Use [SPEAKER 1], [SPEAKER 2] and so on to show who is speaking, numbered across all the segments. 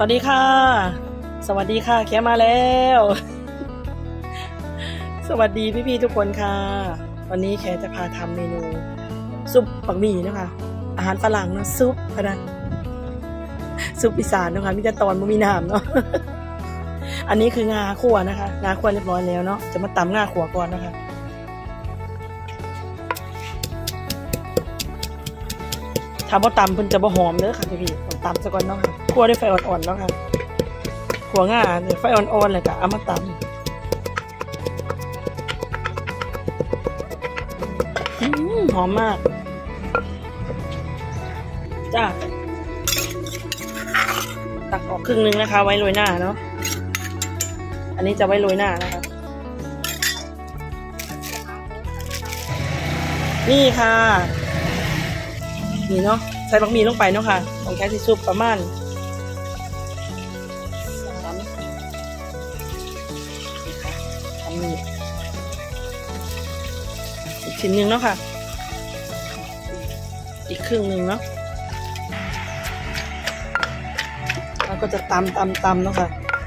[SPEAKER 1] วัสดีค่ะสวัสดีค่ะแค่มาแล้วสวัสดีพี่ๆทุกคนค่ะวันนี้แค่จะพาทำเมนูซุปปักหมี่นะคะอาหารฝรั่งเนาะซุปพะนะซุปอีสานนะคะมีแต่ตอนไม่มีน้ำเนาะอันนี้คืองาคั่วนะคะงาคั่วเรียบร้อยแล้วเนาะจะมาตำงาคั่วก่อนนะคะถ้าบ่ตำเพิ่นจะบ่หอมเด้อค่ะพี่ๆต้องตำซะก่อนเนาะค่ะคั่วด้วยไฟอ่อนๆเนาะค่ะคั่วงาด้วยไฟอ่อนๆเลยก็เอามาตำหอมมากจ้าตักออกครึ่งนึงนะคะไว้โรยหน้าเนาะอันนี้จะไว้โรยหน้านะคะนี่ค่ะนี่เนาะใส่บักหมี่ลงไปเนาะค่ะของแค่ที่ซุปประมาณ3อีกชิ้นหนึ่งเนาะค่ะอีกครึ่งหนึ่งเนาะแล้วก็จะตำเนาะค่ะ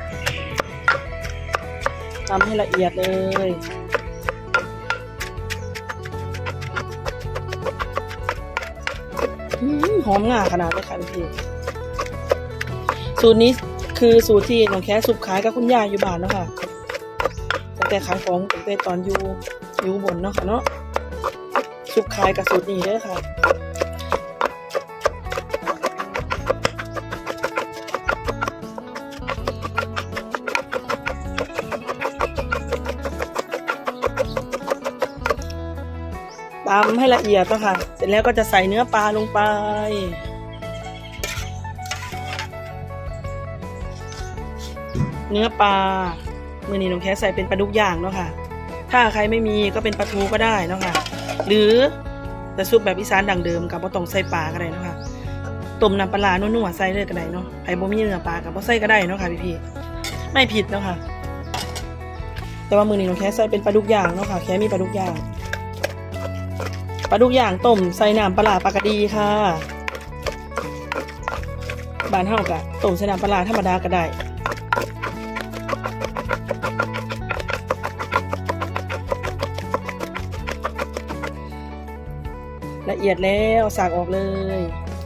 [SPEAKER 1] ตำให้ละเอียดเลยหอมง่าขนาดเลยค่ะพี่สูตรนี้คือสูตรที่น้องแค่ซุปขายกับคุณย่าอยู่บ้านเนาะค่ะตั้งแต่ขายของตั้งแต่ตอนอยู่บนเนาะค่ะเนาะซุปขายกับสูตรนี้เด้อค่ะตำให้ละเอียดค่ะเสร็จแล้วก็จะใส่เนื้อปลาลงไปเนื้อปลามื้อนี้น้องแค่ใส่เป็นปลาดุกย่างเนาะค่ะถ้าใครไม่มีก็เป็นปลาทูก็ได้เนาะค่ะหรือจะซุปแบบอีสานดั้งเดิมกับบ่ต้องใส่ปลาก็ได้เนาะค่ะต้มน้ำปลานัวๆใส่เลยก็ได้เนาะใครบ่มีเนื้อปลากับบ่ใส่ก็ได้เนาะค่ะพี่ๆไม่ผิดเนาะค่ะแต่ว่ามื้อนี้น้องแค่ใส่เป็นปลาดุกย่างเนาะค่ะแค่มีปลาดุกย่างต้มใส่น้ำปลาปลากระดีค่ะบ้านเฮากะต้มใส่น้ำปลาธรรมดาก็ได้ละเอียดแล้วสากออกเลย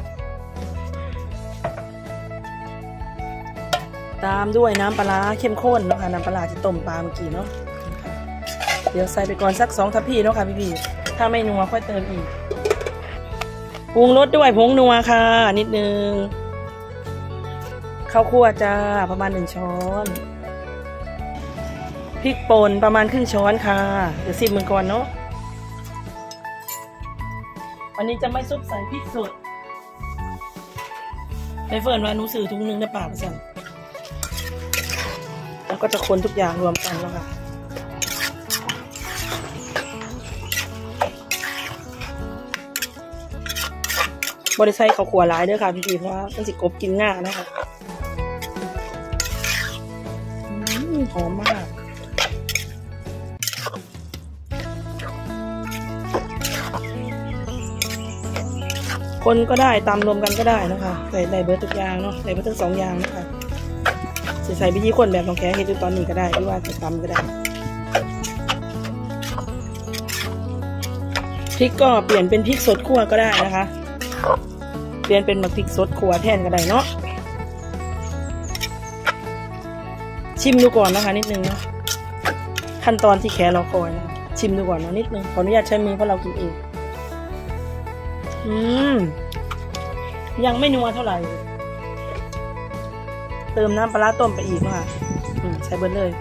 [SPEAKER 1] ตามด้วยน้ำปลาเข้มข้นเนาะค่ะน้ำปลาที่ต้มปลาเมื่อกี้เนาะเดี๋ยวใส่ไปก่อนสัก2 ทัพพีเนาะค่ะพี่ถ้าไม่นัวค่อยเติมอีกปรุงรสด้วยผงนัวค่ะนิดนึงข้าวคั่วจ้าประมาณ1 ช้อนพริกป่นประมาณครึ่งช้อนค่ะเดี๋ยว10 มือก่อนเนาะวันนี้จะไม่ซุปใส่พริกสดในเฟิร์นว่าหนูซื้อถุงนึงในป่าประสันแล้วก็จะคนทุกอย่างรวมกันแล้วค่ะบริไซข้าวคั่วหลายเด้อค่ะพี่ๆเพราะว่ามันสิกบกินง่ายนะคะหอมมากคนก็ได้ตำรวมกันก็ได้นะคะใส่เบอร์ทุกอย่างเนาะใส่เบอร์ทั้ง2 อย่างนะคะใส่ไปยี่คนแบบน้องแค่เฮ็ดอยู่ตอนนี้ก็ได้หรือว่าจะตำก็ได้พริกก็เปลี่ยนเป็นพริกสดคั่วก็ได้นะคะเปลี่ยนเป็นพริกสดคั่วแทนก็ได้เนาะชิมดูก่อนนะคะนิดนึงเนาะขั้นตอนที่แค่เราคอยนะชิมดูก่อนเนาะนิดนึงขออนุญาตใช้มือเพราะเรากินเองยังไม่นัวเท่าไหร่เติมน้ำปลาต้มไปอีกค่ะใส่เบิร์เลย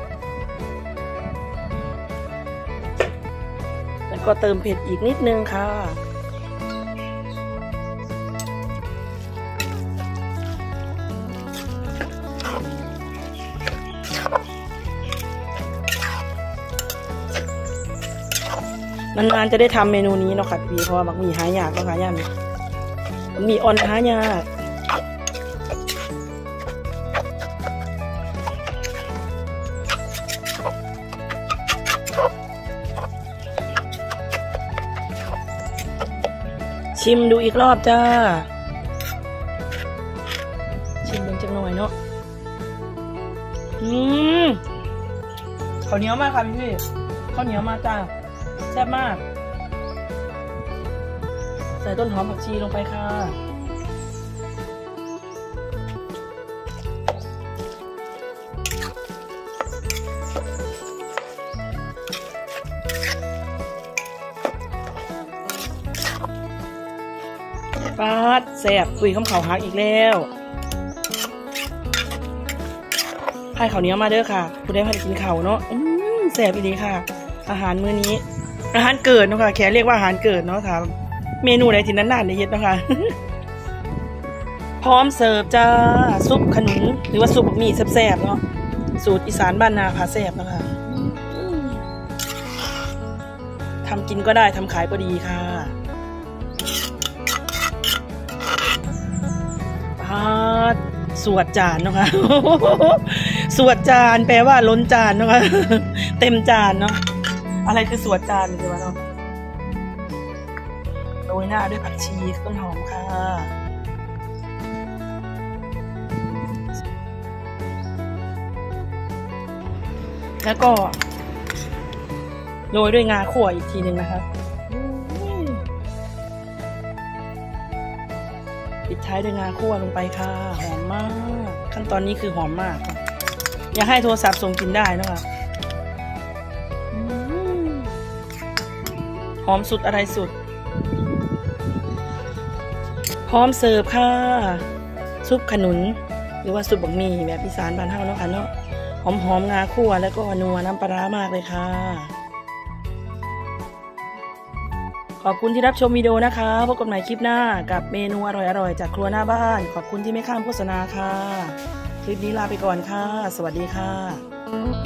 [SPEAKER 1] แล้วก็เติมเผ็ดอีกนิดนึงค่ะนานๆจะได้ทำเมนูนี้เนาะค่ะพี่เพราะว่าบักหมี่หายากเนาะค่ะย่ามีอ่อนหายากชิมดูอีกรอบจ้าชิมเป็นจังหน่อยเนาะข้าวเหนียวมากค่ะพี่ข้าวเหนียวมาจ้าแซ่บมากใส่ต้นหอมผักชีลงไปค่ะปาดแซ่บคุยข้าวหักอีกแล้วให้ข้าวเหนียวมาเด้อค่ะผู้ใดพาไปกินข้าวเนาะแซ่บอีดีค่ะอาหารมื้อนี้อาหารเกิดเนาะค่ะแค่เรียกว่าอาหารเกิดเนาะค่ะเมนูไหนที่นานๆได้เฮ็ดเนาะค่ะพร้อมเสิร์ฟจ้าซุปขนุนหรือว่าซุปบักหมี่แซ่บๆเนาะสูตรอีสานบ้านนาพาแซ่บเนาะค่ะทำกินก็ได้ทำขายก็ดีค่ะสวดจานเนาะค่ะสวดจานแปลว่าล้นจานเนาะค่ะเต็มจานเนาะอะไรคือสวดจานคือว่าเนาะโรยหน้าด้วยผักชีต้นหอมค่ะแล้วก็โรยด้วยงาขั่วอีกทีหนึ่งนะคะปิดท้ายด้วยงาคั่วลงไปค่ะหอมมากขั้นตอนนี้คือหอมมากค่ะอย่าให้โทรศัพท์ส่งกลิ่นได้นะคะหอมสุดอะไรสุดพร้อมเสิร์ฟค่ะซุปขนุนหรือว่าซุปบักหมี่แบบอีสานบ้านเฮาเนาะค่ะเนาะหอมงาคั่วแล้วก็นัวน้ำปลาร้ามากเลยค่ะขอบคุณที่รับชมวิดีโอนะคะพบกันใหม่คลิปหน้ากับเมนูอร่อยๆจากครัวหน้าบ้านขอบคุณที่ไม่ข้ามโฆษณาค่ะคลิปนี้ลาไปก่อนค่ะสวัสดีค่ะ